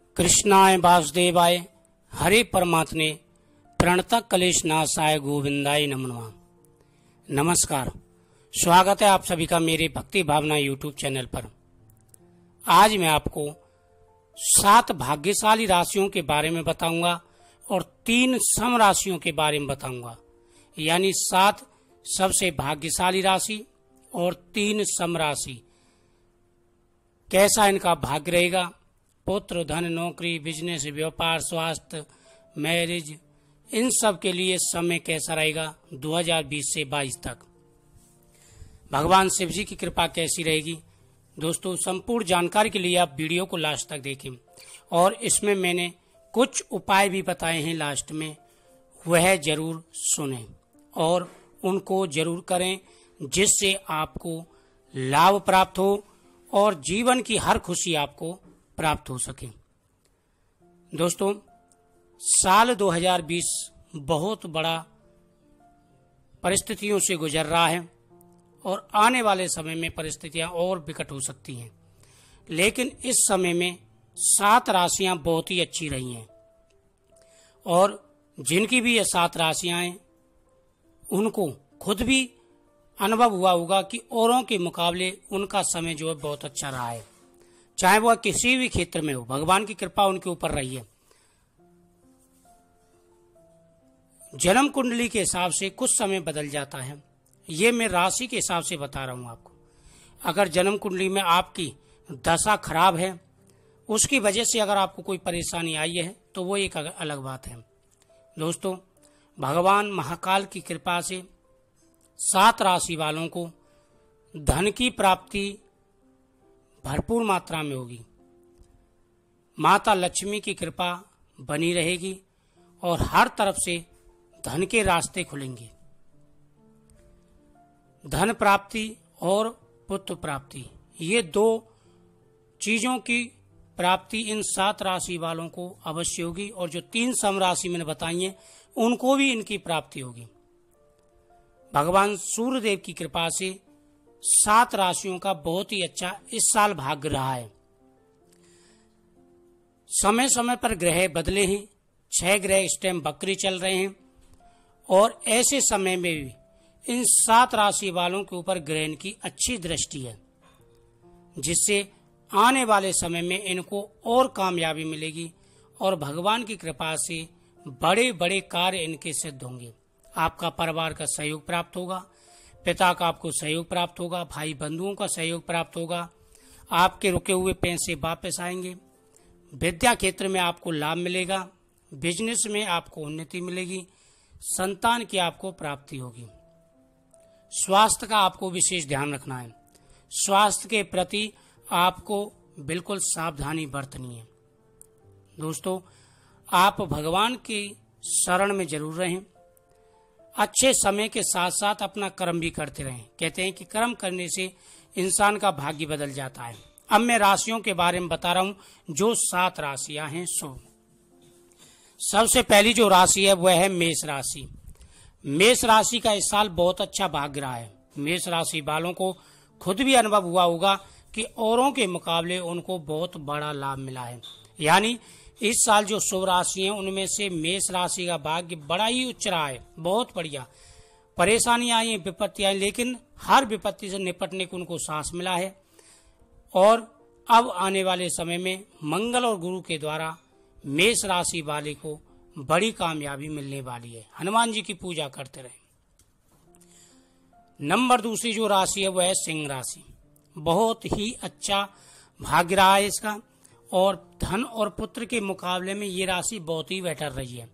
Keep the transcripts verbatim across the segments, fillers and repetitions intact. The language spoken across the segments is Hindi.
कृष्णाय वासुदेवाय हरे परमात्मे प्रणतः कलेश नाशाय गोविंदाय नमो नमः। नमस्कार, स्वागत है आप सभी का मेरे भक्ति भावना यूट्यूब चैनल पर। आज मैं आपको सात भाग्यशाली राशियों के बारे में बताऊंगा और तीन सम राशियों के बारे में बताऊंगा, यानी सात सबसे भाग्यशाली राशि और तीन सम राशि। कैसा इनका भाग्य रहेगा, पुत्र, धन, नौकरी, बिजनेस, व्यापार, स्वास्थ्य, मैरिज, इन सब के लिए समय कैसा रहेगा दो हज़ार बीस से बाईस तक। भगवान शिव जी की कृपा कैसी रहेगी। दोस्तों, संपूर्ण जानकारी के लिए आप वीडियो को लास्ट तक देखें और इसमें मैंने कुछ उपाय भी बताए हैं लास्ट में, वह जरूर सुनें और उनको जरूर करें, जिससे आपको लाभ प्राप्त हो और जीवन की हर खुशी आपको प्राप्त हो सके। दोस्तों, साल दो हज़ार बीस बहुत बड़ा परिस्थितियों से गुजर रहा है और आने वाले समय में परिस्थितियां और विकट हो सकती हैं, लेकिन इस समय में सात राशियां बहुत ही अच्छी रही हैं और जिनकी भी ये सात राशियां हैं उनको खुद भी अनुभव हुआ होगा कि औरों के मुकाबले उनका समय जो है बहुत अच्छा रहा है, चाहे वह किसी भी क्षेत्र में हो। भगवान की कृपा उनके ऊपर रही है। जन्म कुंडली के हिसाब से कुछ समय बदल जाता है, ये मैं राशि के हिसाब से बता रहा हूं आपको। अगर जन्म कुंडली में आपकी दशा खराब है, उसकी वजह से अगर आपको कोई परेशानी आई है तो वो एक अलग बात है। दोस्तों, भगवान महाकाल की कृपा से सात राशि वालों को धन की प्राप्ति भरपूर मात्रा में होगी। माता लक्ष्मी की कृपा बनी रहेगी और हर तरफ से धन के रास्ते खुलेंगे। धन प्राप्ति और पुत्र प्राप्ति, ये दो चीजों की प्राप्ति इन सात राशि वालों को अवश्य होगी और जो तीन सम राशि मैंने बताई है उनको भी इनकी प्राप्ति होगी। भगवान सूर्यदेव की कृपा से सात राशियों का बहुत ही अच्छा इस साल भाग्य रहा है। समय समय पर ग्रह बदले हैं, छह ग्रह इस टाइम वक्री चल रहे हैं और ऐसे समय में भी इन सात राशि वालों के ऊपर ग्रहण की अच्छी दृष्टि है, जिससे आने वाले समय में इनको और कामयाबी मिलेगी और भगवान की कृपा से बड़े बड़े कार्य इनके सिद्ध होंगे। आपका परिवार का सहयोग प्राप्त होगा, पिता का आपको सहयोग प्राप्त होगा, भाई बंधुओं का सहयोग प्राप्त होगा, आपके रुके हुए पैसे वापस आएंगे, विद्या क्षेत्र में आपको लाभ मिलेगा, बिजनेस में आपको उन्नति मिलेगी, संतान की आपको प्राप्ति होगी। स्वास्थ्य का आपको विशेष ध्यान रखना है। स्वास्थ्य के प्रति आपको बिल्कुल सावधानी बरतनी है। दोस्तों, आप भगवान की शरण में जरूर रहें। अच्छे समय के साथ साथ अपना कर्म भी करते रहें। कहते हैं कि कर्म करने से इंसान का भाग्य बदल जाता है। अब मैं राशियों के बारे में बता रहा हूं, जो सात राशियां हैं। सो सबसे पहली जो राशि है वह है मेष राशि। मेष राशि का इस साल बहुत अच्छा भाग्य रहा है। मेष राशि वालों को खुद भी अनुभव हुआ होगा कि औरों के मुकाबले उनको बहुत बड़ा लाभ मिला है। यानी इस साल जो शुभ राशि हैं उनमें से मेष राशि का भाग्य बड़ा ही उच्च रहा है, बहुत बढ़िया। परेशानियां आई, विपत्ति आई, लेकिन हर विपत्ति से निपटने को उनको साहस मिला है और अब आने वाले समय में मंगल और गुरु के द्वारा मेष राशि वाले को बड़ी कामयाबी मिलने वाली है। हनुमान जी की पूजा करते रहे। नंबर दूसरी जो राशि है वह है सिंह राशि। बहुत ही अच्छा भाग्य रहा है इसका और धन और पुत्र के मुकाबले में ये राशि बहुत ही बेटर रही है।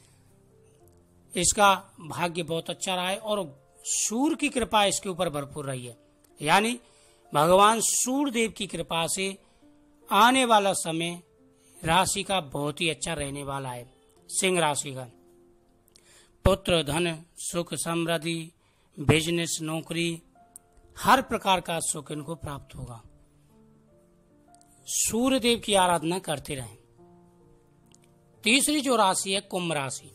इसका भाग्य बहुत अच्छा रहा है और सूर्य की कृपा इसके ऊपर भरपूर रही है। यानी भगवान सूर्य देव की कृपा से आने वाला समय राशि का बहुत ही अच्छा रहने वाला है। सिंह राशि का पुत्र, धन, सुख, समृद्धि, बिजनेस, नौकरी, हर प्रकार का सुख इनको प्राप्त होगा। सूर्य देव की आराधना करते रहें। तीसरी जो राशि है कुंभ राशि।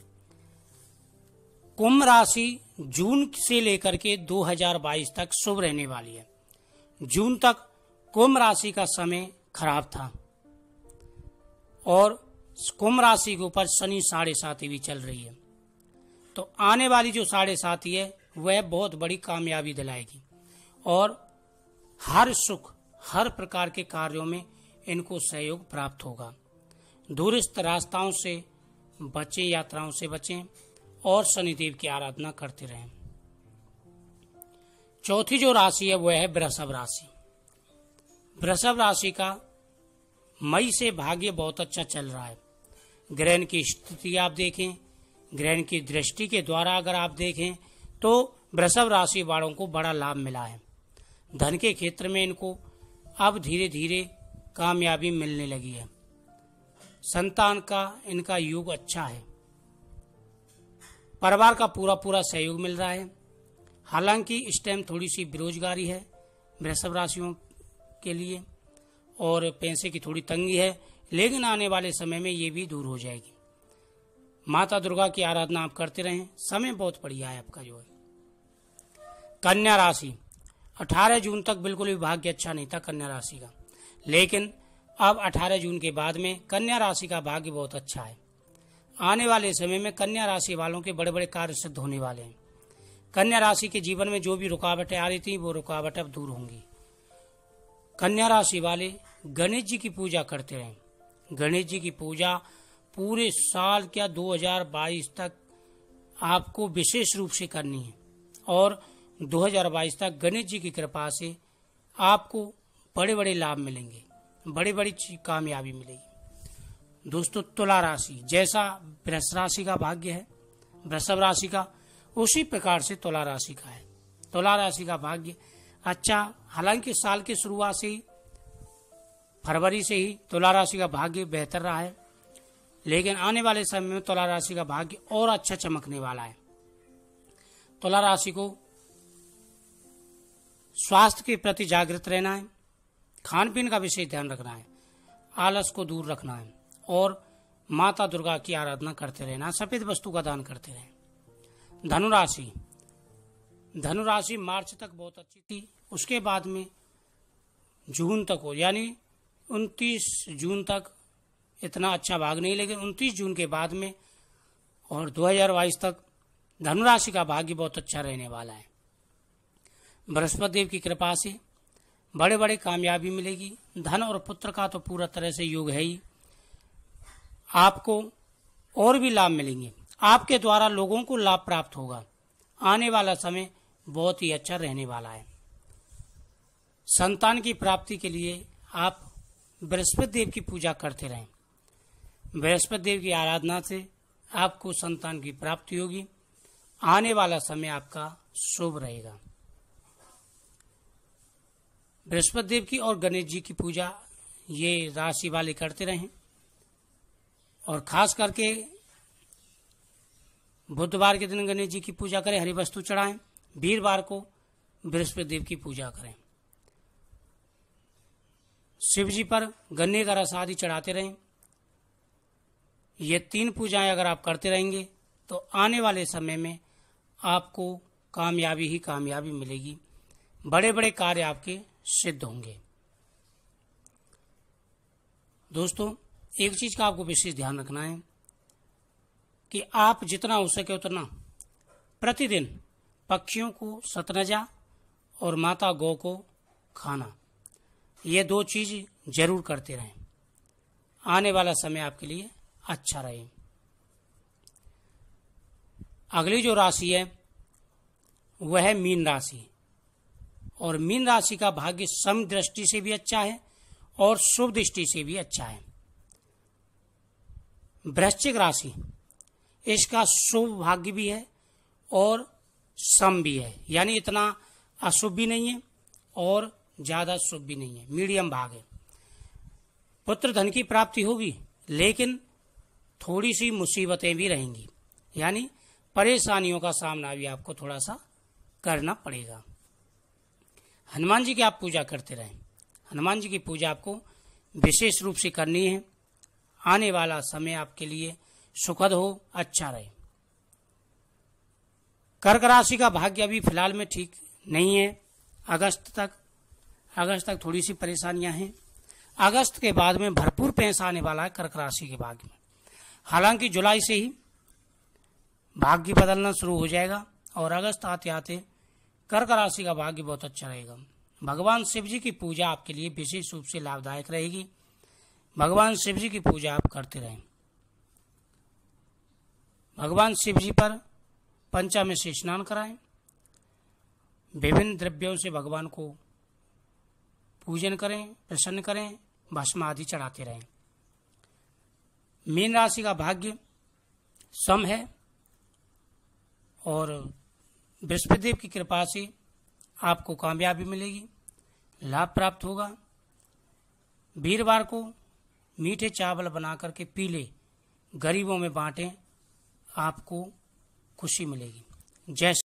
कुंभ राशि जून से लेकर के दो हज़ार बाईस तक शुभ रहने वाली है। जून तक कुंभ राशि का समय खराब था और कुंभ राशि के ऊपर शनि साढ़े साथी भी चल रही है। तो आने वाली जो साढ़े साथी है वह बहुत बड़ी कामयाबी दिलाएगी और हर सुख, हर प्रकार के कार्यों में इनको सहयोग प्राप्त होगा। दूरस्थ रास्ताओं से बचें, यात्राओं से बचें और शनिदेव की आराधना करते रहें। चौथी जो राशि है वह है वृषभ राशि। वृषभ राशि का मई से भाग्य बहुत अच्छा चल रहा है। ग्रहण की स्थिति आप देखें, ग्रहण की दृष्टि के द्वारा अगर आप देखें तो वृषभ राशि वालों को बड़ा लाभ मिला है। धन के क्षेत्र में इनको अब धीरे धीरे कामयाबी मिलने लगी है। संतान का इनका योग अच्छा है। परिवार का पूरा पूरा सहयोग मिल रहा है। हालांकि इस टाइम थोड़ी सी बेरोजगारी है वृषभ राशियों के लिए और पैसे की थोड़ी तंगी है, लेकिन आने वाले समय में ये भी दूर हो जाएगी। माता दुर्गा की आराधना आप करते रहें, समय बहुत बढ़िया है आपका जो है। कन्या राशि, अठारह जून तक बिल्कुल भी भाग्य अच्छा नहीं था कन्या राशि का, लेकिन अब अठारह जून के बाद में कन्या राशि का भाग्य बहुत अच्छा है। आने वाले समय में कन्या राशि वालों के बड़े बड़े कार्य सिद्ध होने वाले हैं। कन्या राशि के जीवन में जो भी रुकावटें आ रही थी वो रुकावटें अब दूर होंगी। कन्या राशि वाले गणेश जी की पूजा करते रहें। गणेश जी की पूजा पूरे साल क्या दो हज़ार बाईस तक आपको विशेष रूप से करनी है और दो हज़ार बाईस तक गणेश जी की कृपा से आपको बड़े बड़े लाभ मिलेंगे, बड़ी बड़ी कामयाबी मिलेगी। दोस्तों, तुला राशि, जैसा वृष राशि का भाग्य है वृषभ राशि का, उसी प्रकार से तुला राशि का है। तुला राशि का भाग्य अच्छा, हालांकि साल की शुरुआत से ही फरवरी से ही तुला राशि का भाग्य बेहतर रहा है, लेकिन आने वाले समय में तुला राशि का भाग्य और अच्छा चमकने वाला है। तुला राशि को स्वास्थ्य के प्रति जागृत रहना है, खान पीन का विशेष ध्यान रखना है, आलस को दूर रखना है और माता दुर्गा की आराधना करते रहना, सफेद वस्तु का दान करते रहें। धनुराशि, धनुराशि मार्च तक बहुत अच्छी थी, उसके बाद में जून तक हो यानी उनतीस जून तक इतना अच्छा भाग नहीं, लेकिन उनतीस जून के बाद में और दो हज़ार बाईस तक धनुराशि का भाग्य बहुत अच्छा रहने वाला है। बृहस्पति देव की कृपा से बड़े बड़े कामयाबी मिलेगी। धन और पुत्र का तो पूरा तरह से योग है ही। आपको और भी लाभ मिलेंगे, आपके द्वारा लोगों को लाभ प्राप्त होगा। आने वाला समय बहुत ही अच्छा रहने वाला है। संतान की प्राप्ति के लिए आप बृहस्पति देव की पूजा करते रहें। बृहस्पति देव की आराधना से आपको संतान की प्राप्ति होगी। आने वाला समय आपका शुभ रहेगा। बृहस्पति देव की और गणेश जी की पूजा ये राशि वाले करते रहें और खास करके बुधवार के दिन गणेश जी की पूजा करें, हरी वस्तु चढ़ाएं। वीरवार को बृहस्पति देव की पूजा करें। शिव जी पर गन्ने का रस आदि चढ़ाते रहें। ये तीन पूजाएं अगर आप करते रहेंगे तो आने वाले समय में आपको कामयाबी ही कामयाबी मिलेगी। बड़े बड़े कार्य आपके सिद्ध होंगे। दोस्तों, एक चीज का आपको विशेष ध्यान रखना है कि आप जितना हो सके उतना प्रतिदिन पक्षियों को सतनजा और माता गौ को खाना, ये दो चीज जरूर करते रहें। आने वाला समय आपके लिए अच्छा रहे। अगली जो राशि है वह है मीन राशि और मीन राशि का भाग्य सम दृष्टि से भी अच्छा है और शुभ दृष्टि से भी अच्छा है। वृश्चिक राशि, इसका शुभ भाग्य भी है और सम भी है, यानी इतना अशुभ भी नहीं है और ज्यादा शुभ भी नहीं है, मीडियम भाग है। पुत्र धन की प्राप्ति होगी, लेकिन थोड़ी सी मुसीबतें भी रहेंगी, यानी परेशानियों का सामना भी आपको थोड़ा सा करना पड़ेगा। हनुमान जी की आप पूजा करते रहें। हनुमान जी की पूजा आपको विशेष रूप से करनी है। आने वाला समय आपके लिए सुखद हो, अच्छा रहे। कर्क राशि का भाग्य अभी फिलहाल में ठीक नहीं है। अगस्त तक अगस्त तक थोड़ी सी परेशानियां हैं। अगस्त के बाद में भरपूर पैसा आने वाला है कर्क राशि के भाग्य में। हालांकि जुलाई से ही भाग्य बदलना शुरू हो जाएगा और अगस्त आते आते कर्क राशि का भाग्य बहुत अच्छा रहेगा। भगवान शिव जी की पूजा आपके लिए विशेष रूप से लाभदायक रहेगी। भगवान शिव जी की पूजा आप करते रहें। भगवान शिव जी पर पंचामृत से स्नान कराएं। विभिन्न द्रव्यों से भगवान को पूजन करें, प्रसन्न करें, भस्म आदि चढ़ाते रहें। मीन राशि का भाग्य सम है और बृहस्पति देव की कृपा से आपको कामयाबी मिलेगी, लाभ प्राप्त होगा। वीरवार को मीठे चावल बना करके पीले गरीबों में बांटें, आपको खुशी मिलेगी। जय